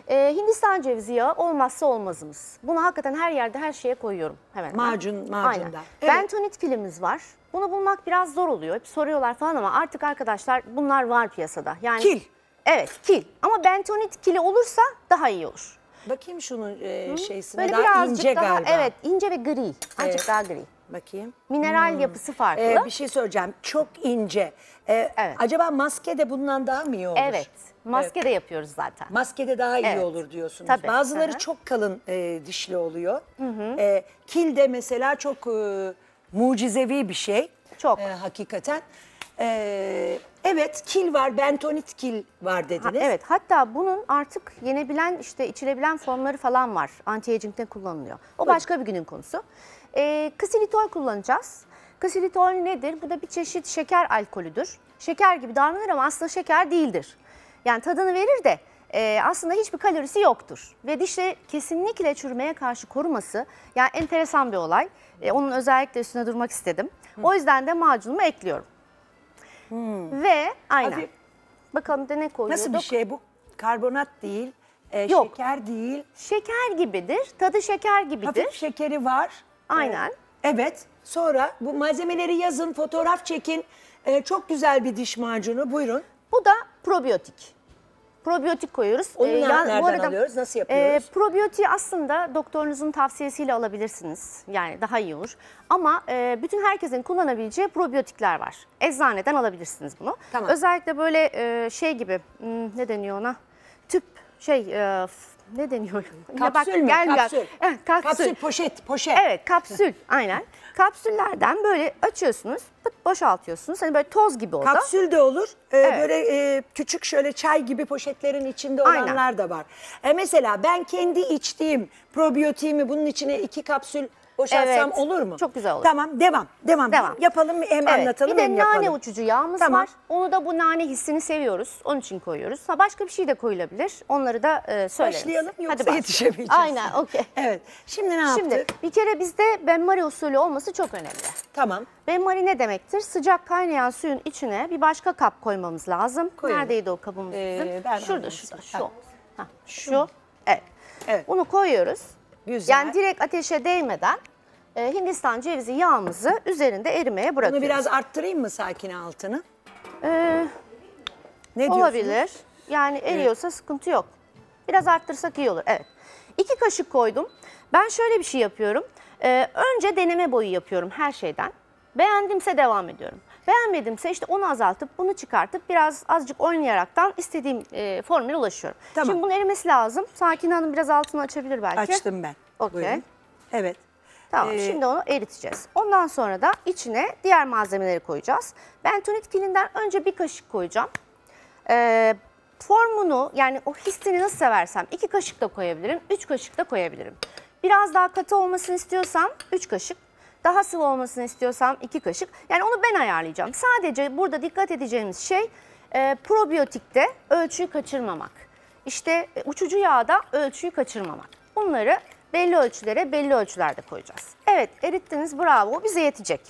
Hindistan cevizi yağı olmazsa olmazımız. Bunu hakikaten her yerde her şeye koyuyorum hemen. Macunda. Aynen. Evet. Bentonit kilimiz var. Bunu bulmak biraz zor oluyor. Hep soruyorlar falan ama artık arkadaşlar bunlar var piyasada. Yani, Kil. Evet, kil. Ama bentonit kili olursa daha iyi olur. Bakayım şunun şeysine, Böyle daha birazcık ince daha, galiba. evet, ince ve gri. Azıcık daha gri. Bakayım. Mineral yapısı farklı. Bir şey söyleyeceğim. Çok ince. Evet. Acaba maske de bundan daha mı iyi olur? Evet. Maske de yapıyoruz zaten. Maskede daha iyi Evet. olur diyorsunuz. Tabii. Bazıları Hı-hı. çok kalın dişli oluyor. Kil de mesela çok mucizevi bir şey. Çok. Hakikaten. Evet, kil var, bentonit kil var dediniz. Evet, hatta bunun artık yenebilen, işte içilebilen formları falan var. Anti-aging'de kullanılıyor. O başka bir günün konusu. Ksilitol kullanacağız. Ksilitol nedir? Bu da bir çeşit şeker alkolüdür. Şeker gibi davranır ama aslında şeker değildir. Yani tadını verir de aslında hiçbir kalorisi yoktur. Ve dişleri kesinlikle çürümeye karşı koruması, yani enteresan bir olay. Onun özellikle üstüne durmak istedim. O yüzden de macunuma ekliyorum. Ve aynen. Hafif. Bakalım da ne koyuyorduk? Nasıl bir şey bu? Karbonat değil, Yok. şeker değil. Şeker gibidir. Tadı şeker gibidir. Hafif şekeri var. Aynen. Evet. Sonra bu malzemeleri yazın, fotoğraf çekin. Çok güzel bir diş macunu. Buyurun. Bu da probiyotik. Probiyotik koyuyoruz. Onu bu nereden arada, alıyoruz? Nasıl yapıyoruz? Probiyotiği aslında doktorunuzun tavsiyesiyle alabilirsiniz. Yani daha iyi olur. Ama bütün herkesin kullanabileceği probiyotikler var. Eczaneden alabilirsiniz bunu. Tamam. Özellikle böyle şey gibi, ne deniyor ona? Tüp ne deniyor? Kapsül mü? Kapsül. Evet, kapsül. Poşet. Evet, kapsül aynen. Kapsüllerden böyle açıyorsunuz, boşaltıyorsunuz. Hani böyle toz gibi o da. Kapsül de olur. Evet. Böyle küçük şöyle çay gibi poşetlerin içinde Aynen. olanlar da var. Mesela ben kendi içtiğim probiyotiğimi bunun içine 2 kapsül boşaltsam Evet, olur mu? çok güzel olur. Tamam, devam. Yapalım, hem anlatalım bir de hem yapalım. nane uçucu yağımız Tamam. var. Onu da bu nane hissini seviyoruz. Onun için koyuyoruz. Başka bir şey de koyulabilir. Onları da söylerim. Başlayalım yoksa Hadi yetişemeyeceğiz. Aynen, okey. Evet. Şimdi ne yaptık? Şimdi bir kere bizde benmari usulü olması çok önemli. Tamam. Benmari ne demektir? Sıcak kaynayan suyun içine bir başka kap koymamız lazım. Koyalım. Neredeydi o kabımız bizim? Ben Şurada, alayım. şu. Ha. Şu. Evet. Evet. Bunu koyuyoruz. Güzel. Yani direkt ateşe değmeden Hindistan cevizi yağımızı üzerinde erimeye bırakıyoruz. Bunu biraz arttırayım mı Sakine altını? Ee, Ne diyorsunuz? Olabilir. Yani eriyorsa sıkıntı yok. Biraz arttırsak iyi olur. Evet. 2 kaşık koydum. Ben şöyle bir şey yapıyorum. Önce deneme boyu yapıyorum her şeyden. Beğendimse devam ediyorum. Beğenmedimse işte onu azaltıp bunu çıkartıp biraz azıcık oynayaraktan istediğim formüle ulaşıyorum. Tamam. Şimdi bunun erimesi lazım. Sakine Hanım biraz altını açabilir belki. Açtım ben. Okey. Buyurun. Evet. Tamam, şimdi onu eriteceğiz. Ondan sonra da içine diğer malzemeleri koyacağız. Bentonit kilinden önce 1 kaşık koyacağım. Formunu, yani o hissini nasıl seversem 2 kaşık da koyabilirim, 3 kaşık da koyabilirim. Biraz daha katı olmasını istiyorsam 3 kaşık, daha sıvı olmasını istiyorsam 2 kaşık. Yani onu ben ayarlayacağım. Sadece burada dikkat edeceğimiz şey probiyotikte ölçüyü kaçırmamak. İşte uçucu yağda ölçüyü kaçırmamak. Bunları belli ölçülere, belli ölçülerde koyacağız. Evet, erittiniz, bravo, bize yetecek.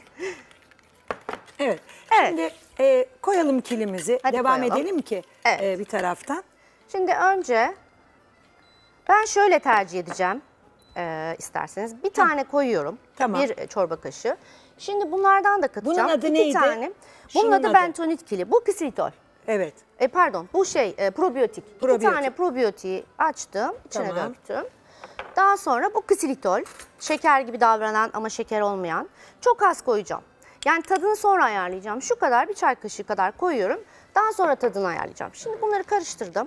Evet. Evet. Şimdi koyalım kilimizi. Hadi Devam koyalım. edelim ki Evet. bir taraftan. Şimdi önce ben şöyle tercih edeceğim isterseniz. Bir tane koyuyorum. Tamam. 1 çorba kaşığı. Şimdi bunlardan da katacağım. Bunun adı 2 neydi? tane. Bunun Şunun adı adı. bentonit kili. Bu ksilitol. Evet. Pardon, bu probiyotik. 2 Probiyotik. tane probiyotiği açtım, içine Tamam. döktüm. Daha sonra bu ksilitol, şeker gibi davranan ama şeker olmayan. Çok az koyacağım. Yani tadını sonra ayarlayacağım. Şu kadar, bir çay kaşığı kadar koyuyorum. Daha sonra tadını ayarlayacağım. Şimdi bunları karıştırdım.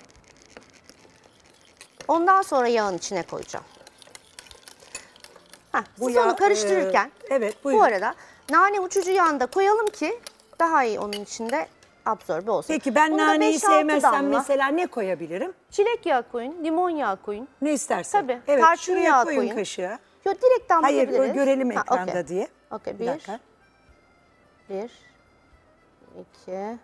Ondan sonra yağın içine koyacağım. Siz yağ, onu karıştırırken evet, buyurun. bu arada nane uçucu yağını da koyalım ki daha iyi onun içinde absorbe olsun. Peki ben Bunda naneyi 5-6 sevmezsem damla mesela ne koyabilirim? çilek yağı koyun, limon yağı koyun. Ne istersen. Tabii. Evet, Tarçın şuraya yağı koyun koyun. kaşığı. Yo, direkt damlatabiliriz. Hayır, görelim ekranda okey. diye. Okey, Bir dakika. 1, 2,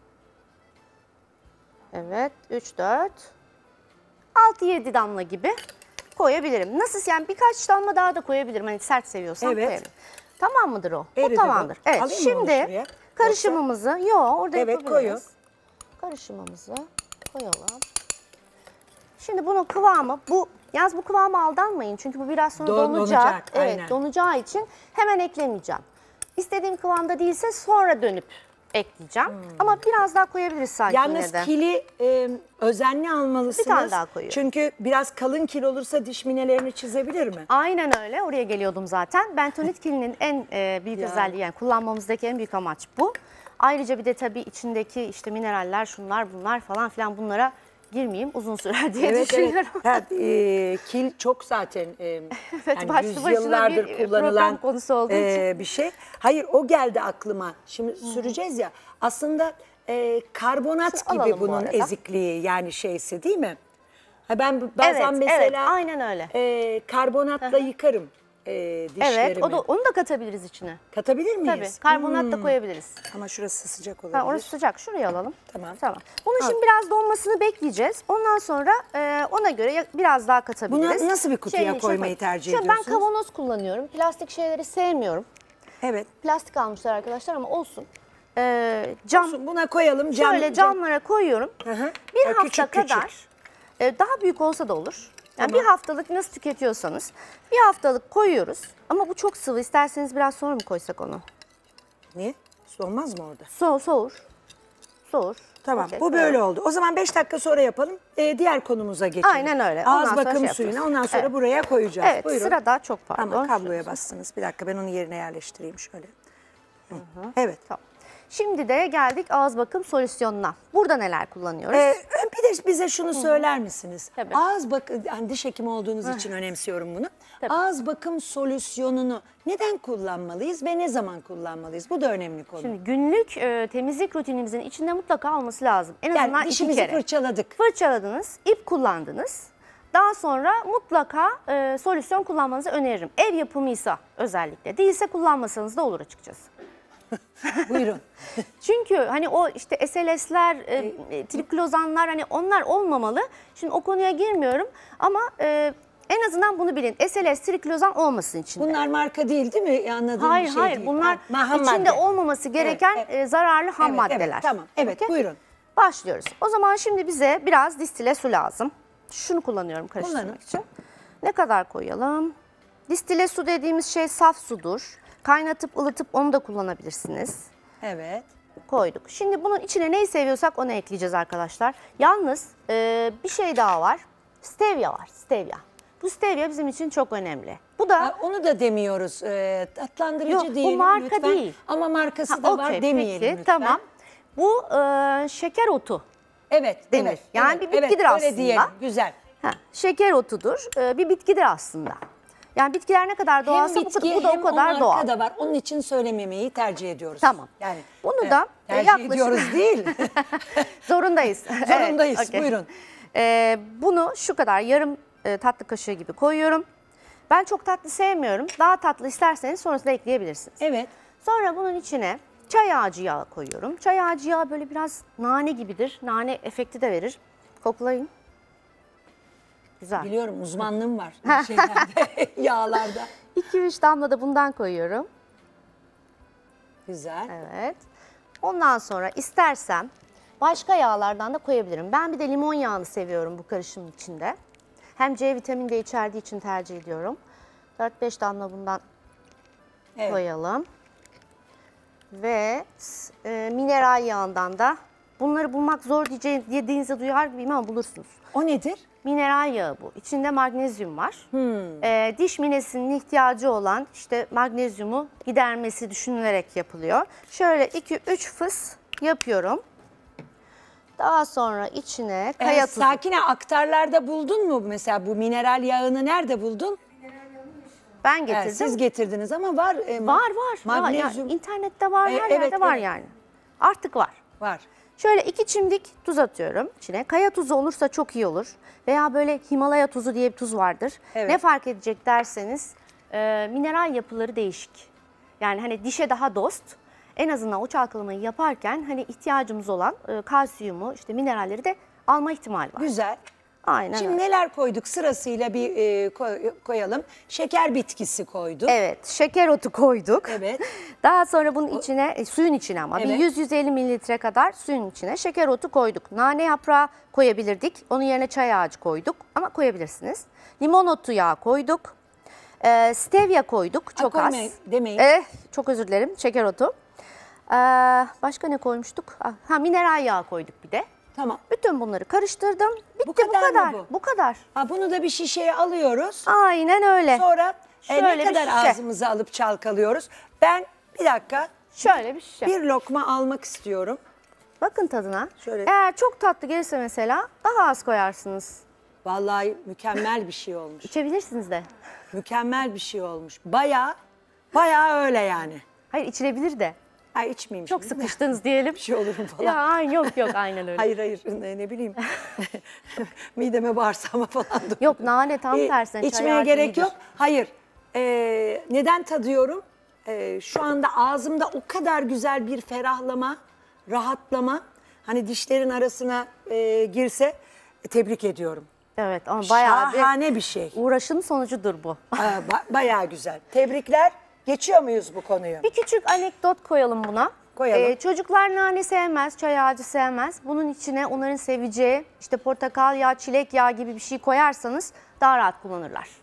evet, 3, 4, 6-7 damla gibi koyabilirim. Nasıl yani, birkaç damla daha da koyabilirim. Hani sert seviyorsam Evet. koyabilirim. Tamam mıdır o? Eridi O tamamdır. bu. Evet, Alayım mı onu şimdi şuraya? karışımımızı, orada Evet, yapabiliriz. koyun. Karışımımızı koyalım. Şimdi bunun kıvamı bu. Yalnız bu kıvama aldanmayın çünkü bu biraz sonra donacak. Donacak, Evet, aynen. donacağı için hemen eklemeyeceğim. İstediğim kıvamda değilse sonra dönüp ekleyeceğim. Ama biraz daha koyabiliriz sanki Yalnız yine de. kili özenli almalısınız. Bir tane daha koyuyorum. Çünkü biraz kalın kil olursa diş minelerini çizebilir mi? Aynen öyle. Oraya geliyordum zaten. Bentonit kilinin en büyük özelliği, yani kullanmamızdaki en büyük amaç bu. Ayrıca bir de tabii içindeki işte mineraller, şunlar bunlar falan filan, bunlara girmeyeyim, uzun sürer diye düşünüyorum. Evet. Kil çok zaten yani başlı başına yüzyıllardır bir kullanılan program konusu olduğu için. bir şey. Hayır, o geldi aklıma. Şimdi süreceğiz ya. Aslında karbonat Şunu gibi alalım bu bunun arada. ezikliği, yani şeysi değil mi? Ha, ben bazen Evet, mesela evet, aynen öyle. Karbonatla yıkarım dişlerimi. Evet, onu da katabiliriz içine. Katabilir miyiz? Tabii, karbonat da koyabiliriz. Ama şurası sıcak olabilir. Ha, orası sıcak. Şurayı alalım. Tamam. Bunun şimdi biraz donmasını bekleyeceğiz. Ondan sonra ona göre biraz daha katabiliriz. Bunu nasıl bir kutuya içine koymayı koy. tercih Şimdi ediyorsunuz? Ben kavanoz kullanıyorum. Plastik şeyleri sevmiyorum. Evet. Plastik almışlar arkadaşlar ama olsun. Cam. Buna koyalım. Şöyle camlara koyuyorum. Hı. Bir Ya, hafta küçük. kadar daha büyük olsa da olur. Yani bir haftalık nasıl tüketiyorsanız bir haftalık koyuyoruz. Ama bu çok sıvı. İsterseniz biraz sonra mı koysak onu? Niye? Soğumaz mı orada? Soğur. Soğur. Tamam, Okey, bu böyle oldu. O zaman 5 dakika sonra yapalım. Diğer konumuza geçelim. Aynen öyle. Ondan Ağız sonra bakım şey suyuna, yapıyoruz. ondan sonra Evet. buraya koyacağız. Evet, Buyurun. sırada çok pardon. Ama kabloya bastınız. Bir dakika, ben onu yerine yerleştireyim şöyle. Evet. Tamam. Şimdi de geldik ağız bakım solüsyonuna. Burada neler kullanıyoruz? Bir de bize şunu söyler misiniz? Tabii. Ağız bakım, yani diş hekimi olduğunuz için önemsiyorum bunu. Tabii. Ağız bakım solüsyonunu neden kullanmalıyız ve ne zaman kullanmalıyız? Bu da önemli konu. Şimdi günlük temizlik rutinimizin içinde mutlaka olması lazım. En azından Yani iki dişimizi kere. fırçaladık. Fırçaladınız, ip kullandınız. Daha sonra mutlaka solüsyon kullanmanızı öneririm. Ev yapımıysa özellikle. Değilse kullanmasanız da olur açıkçası. Buyurun. Çünkü hani o işte SLS'ler, triklozanlar, hani onlar olmamalı. Şimdi o konuya girmiyorum ama en azından bunu bilin. SLS, triklozan olmasın içinde. Bunlar marka değil mi? Anladığım Hayır bir şey hayır değil. bunlar Ham içinde madde. olmaması gereken Evet, zararlı ham Evet, maddeler. evet, tamam. Evet, Okey? buyurun. Başlıyoruz. O zaman şimdi bize biraz distile su lazım. Şunu kullanıyorum karıştırmak Kullanın. için. Ne kadar koyalım? Distile su dediğimiz şey saf sudur. Kaynatıp ılıtıp onu da kullanabilirsiniz. Evet. Koyduk. Şimdi bunun içine neyi seviyorsak onu ekleyeceğiz arkadaşlar. Yalnız bir şey daha var. Stevia var. Stevia. Bu stevia bizim için çok önemli. Bu da Ha, onu da demiyoruz. Tatlandırıcı Yok, bu diyelim marka lütfen. değil. Ama markası da var okey, demeyelim peki, lütfen. Tamam. Bu şeker otu. Evet. denir. Evet, Yani evet, bir bitkidir evet, aslında. Öyle diyelim. Güzel. Şeker otudur. Bir bitkidir aslında. Yani bitkiler ne kadar doğalsa Hem bitki bu da hem o kadar marka doğal. da var. Onun için söylememeyi tercih ediyoruz. Tamam. Yani Bunu da tercih yaklaşık ediyoruz değil. zorundayız. Zorundayız. Evet, okey. Buyurun. Bunu şu kadar yarım tatlı kaşığı gibi koyuyorum. Ben çok tatlı sevmiyorum. Daha tatlı isterseniz sonrasında ekleyebilirsiniz. Evet. Sonra bunun içine çay ağacı yağı koyuyorum. Çay ağacı yağı böyle biraz nane gibidir. Nane efekti de verir. Koklayın. Güzel. Biliyorum, uzmanlığım var şeylerde, yağlarda. 2-3 damla da bundan koyuyorum. Güzel. Evet. Ondan sonra istersem başka yağlardan da koyabilirim. Ben bir de limon yağını seviyorum bu karışımın içinde. Hem C vitamini de içerdiği için tercih ediyorum. 4-5 damla bundan Evet. koyalım. Ve mineral yağından da, bunları bulmak zor dediğinizi duyar gibiyim ama bulursunuz. O nedir? Mineral yağı bu. İçinde magnezyum var. Diş minesinin ihtiyacı olan işte magnezyumu gidermesi düşünülerek yapılıyor. Şöyle 2-3 fıs yapıyorum. Daha sonra içine kaya tuzu. Sakine, aktarlarda buldun mu mesela bu mineral yağını nerede buldun? Ben getirdim. Evet, siz getirdiniz ama var. Var. Magnezyum. Yani internette var, her evet, yerde var evet. yani. Artık var. Var. Şöyle 2 çimdik tuz atıyorum içine. Kaya tuzu olursa çok iyi olur. Veya böyle Himalaya tuzu diye bir tuz vardır. Evet. Ne fark edecek derseniz mineral yapıları değişik. Yani hani dişe daha dost. En azından o çalkalamayı yaparken hani ihtiyacımız olan kalsiyumu, işte mineralleri de alma ihtimali var. Güzel. Aynen Şimdi öyle. neler koyduk sırasıyla bir koyalım. Şeker bitkisi koyduk. Evet, şeker otu koyduk. Evet. Daha sonra bunun içine, suyun içine ama bir Evet. 100-150 mililitre kadar suyun içine şeker otu koyduk. Nane yaprağı koyabilirdik. Onun yerine çay ağacı koyduk ama koyabilirsiniz. Limon otu yağı koyduk. Stevia koyduk çok az. koymayın, demeyin. Çok özür dilerim, şeker otu. Başka ne koymuştuk? Mineral yağı koyduk bir de. Tamam. Bütün bunları karıştırdım. Bitti Bu kadar mı bu? Bu kadar. Ha, bunu da bir şişeye alıyoruz. Aynen öyle. Sonra ne Şöyle bir kadar şişe. ağzımıza alıp çalkalıyoruz. Ben bir dakika Şöyle bir şişe. bir lokma almak istiyorum. Bakın tadına. Şöyle. Eğer çok tatlı gelirse mesela daha az koyarsınız. Vallahi mükemmel bir şey olmuş. İçebilirsiniz de. Mükemmel bir şey olmuş. Bayağı öyle yani. Hayır, içilebilir de. Ay içmeyeyim Çok şimdi. sıkıştınız diyelim. Bir şey olur mu falan. Ya aynen, yok aynen öyle. Hayır ne bileyim. Mideme bağırsağıma falan dur. Yok, nane tam tersine. İçmeye çay ağacı gerek iyidir. yok. Hayır. Neden tadıyorum? Şu anda ağzımda o kadar güzel bir ferahlama, rahatlama. Hani dişlerin arasına girse tebrik ediyorum. Evet ama bayağı Şahane bir şey. uğraşın sonucudur bu. Bayağı güzel. Tebrikler. Geçiyor muyuz bu konuyu? Bir küçük anekdot koyalım buna. Koyalım. Çocuklar nane sevmez, çay ağacı sevmez. Bunun içine onların seveceği işte portakal yağı, çilek yağı gibi bir şey koyarsanız daha rahat kullanırlar.